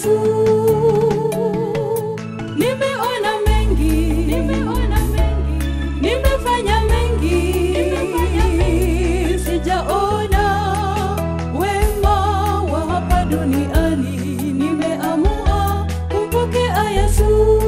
Yesu. Nimeona mengi, nimefanya mengi, sijaona wema wa hapa duniani. Nimeamua kumpokea Yesu.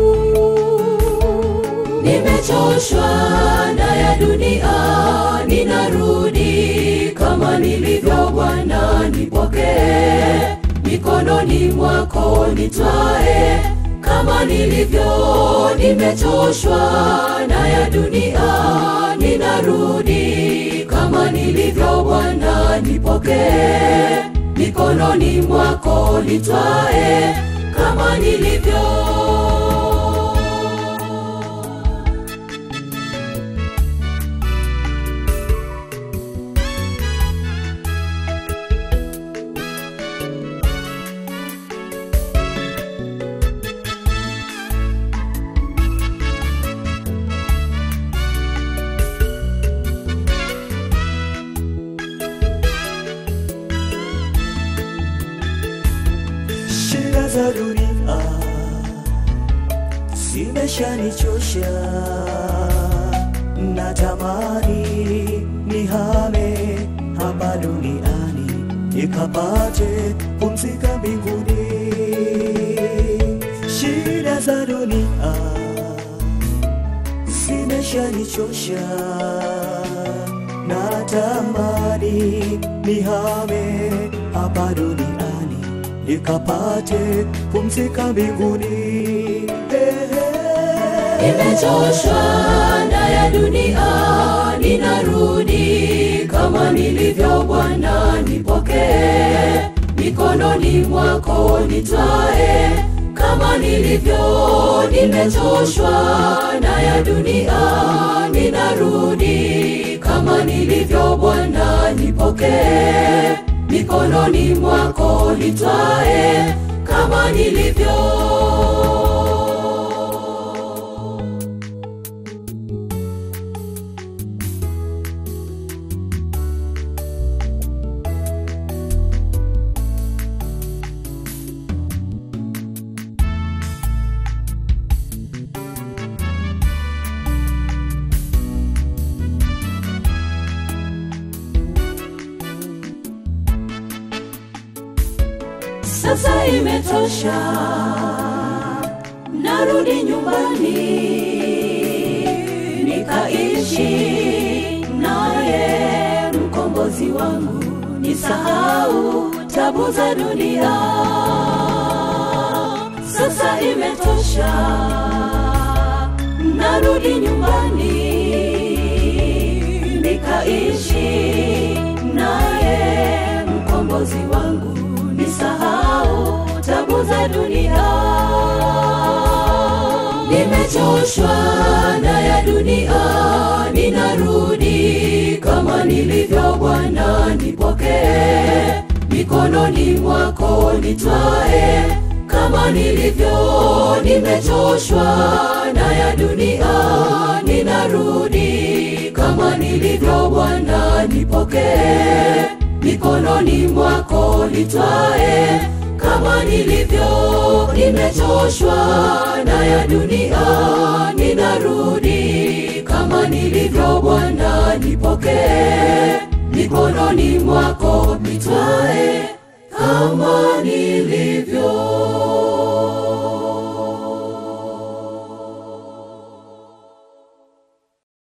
Nimechoshwa na ya dunia, ninarudi kama nilivyo. Bwana nipokee, mikononi mwako nitwae kama nilivyo. Nimechoshwa na ya dunia, ninarudi kama nilivyo. Bwana nipokee, mikononi mwako nitwae kama nilivyo. Shida za dunia zimeshanichosha, natamani nihame hapa duniani nikapate pumzika mbinguni. Shida za dunia zimeshanichosha, natamani nihame hapa duniani nikapate pumzika mbinguni. Nimechoshwa na ya dunia, ninarudi kama nilivyo. Bwana nipokee, mikononi mwako nitwae kama nilivyo. Nimechoshwa na ya dunia, ninarudi kama nilivyo. Bwana nipokee, mikononi mwako nitwae kama nilivyo. Sasa imetosha, narudi nyumbani nikaishi naye mkombozi wangu, nisahau tabu za dunia. Sasa imetosha, narudi nyumbani nikaishi naye mkombozi wangu, nisahau tabu za dunia. Nimechoshwa na ya dunia, ninarudi kama nilivyo. Bwana nipokee, mikononi mwako nitwae kama nilivyo. Nimechoshwa na ya dunia, ninarudi kama nilivyo. Bwana nipokee, mikononi mwako nitwae kama nilivyo. Nimechoshwa na ya dunia, ninarudi kama nilivyo. Bwana nipokee, mikononi mwako nitwae kama nilivyo.